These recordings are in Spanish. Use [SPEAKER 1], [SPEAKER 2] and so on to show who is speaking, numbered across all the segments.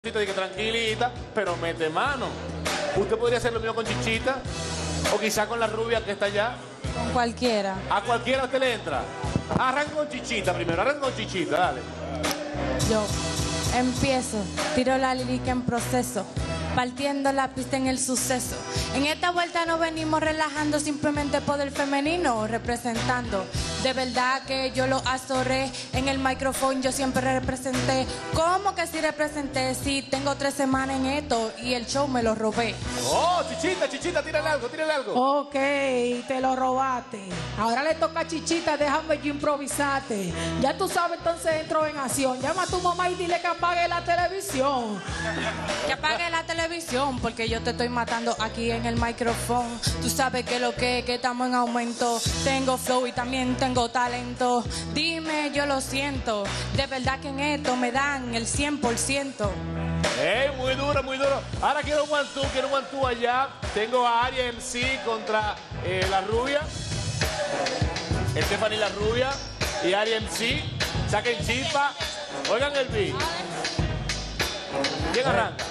[SPEAKER 1] De que tranquilita, pero mete mano. Usted podría hacer lo mismo con Chichita, o quizá con la rubia que está allá.
[SPEAKER 2] Con cualquiera.
[SPEAKER 1] A cualquiera usted le entra. Arranca con Chichita primero, arranca con Chichita, dale.
[SPEAKER 2] Yo empiezo, tiro la lírica en proceso, partiendo la pista en el suceso. En esta vuelta no venimos relajando, simplemente poder femenino representando. De verdad que yo lo azoré en el micrófono, yo siempre representé. ¿Cómo que sí representé? Si tengo 3 semanas en esto y el show me lo robé.
[SPEAKER 1] Oh, Chichita, tírale algo, tírale algo.
[SPEAKER 3] Ok, te lo robaste. Ahora le toca a Chichita, déjame yo improvisarte. Ya tú sabes, entonces entro en acción. Llama a tu mamá y dile que apague la televisión.
[SPEAKER 2] Que apague la televisión porque yo te estoy matando aquí en el micrófono. Tú sabes que lo que estamos en aumento. Tengo flow y también tengo talento. Dime, yo lo siento. De verdad que en esto me dan el 100%.
[SPEAKER 1] Muy duro, muy duro. Ahora quiero un one two allá. Tengo a Aria MC contra la rubia. Stephanie la rubia y Aria MC. Saquen chispa. Oigan el beat. ¿Quién arranca?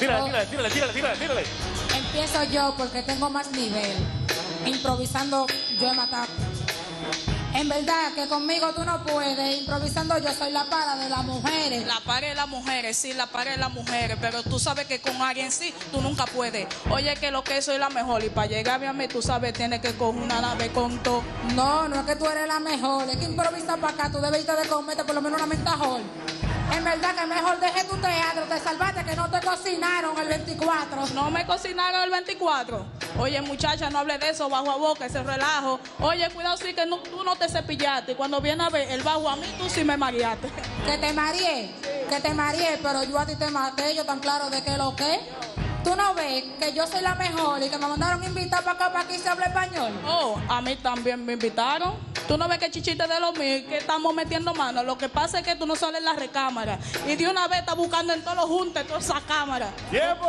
[SPEAKER 1] Tírale.
[SPEAKER 4] Empiezo yo porque tengo más nivel. Improvisando yo he matado. En verdad que conmigo tú no puedes. Improvisando yo soy la para de las mujeres.
[SPEAKER 5] La para de las mujeres, sí, la para de las mujeres. Pero tú sabes que con alguien sí, tú nunca puedes. Oye, que lo que soy la mejor. Y para llegar a mí, tú sabes, tienes que coger una nave con todo.
[SPEAKER 4] No es que tú eres la mejor. Es que improvisa para acá. Tú debes de comerte por lo menos una mentajol. En verdad que mejor deje tu teatro. Te salvaste que no te cocinaron el 24.
[SPEAKER 5] No me cocinaron el 24. Oye, muchacha, no hable de eso, bajo a boca, ese relajo. Oye, cuidado, sí, que tú no te cepillaste. Cuando viene a ver el bajo a mí, tú sí me mareaste.
[SPEAKER 4] Que te mareé, pero yo a ti te maté. Yo tan claro de que lo que. ¿Tú no ves que yo soy la mejor y que me mandaron a invitar para acá para que se hable español?
[SPEAKER 5] Oh, a mí también me invitaron. Tú no ves que Chichita de los míos, que estamos metiendo mano. Lo que pasa es que tú no sales en la recámara. Y de una vez estás buscando en todos los juntes, toda esa cámara.
[SPEAKER 1] Tiempo.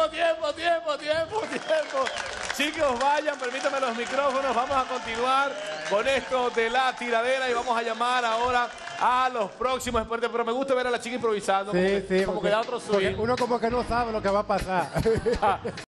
[SPEAKER 1] Chicos, vayan, permítanme los micrófonos. Vamos a continuar con esto de la tiradera y vamos a llamar ahora a los próximos expertos. Pero me gusta ver a la chica improvisando.
[SPEAKER 6] Sí,
[SPEAKER 1] como que da otro swing.
[SPEAKER 6] Uno como que no sabe lo que va a pasar.